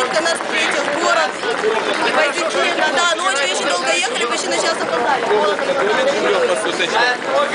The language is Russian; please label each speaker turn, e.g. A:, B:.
A: Только нас встретил город. Позитивно, да, но очень долго ехали, почти на час опоздали.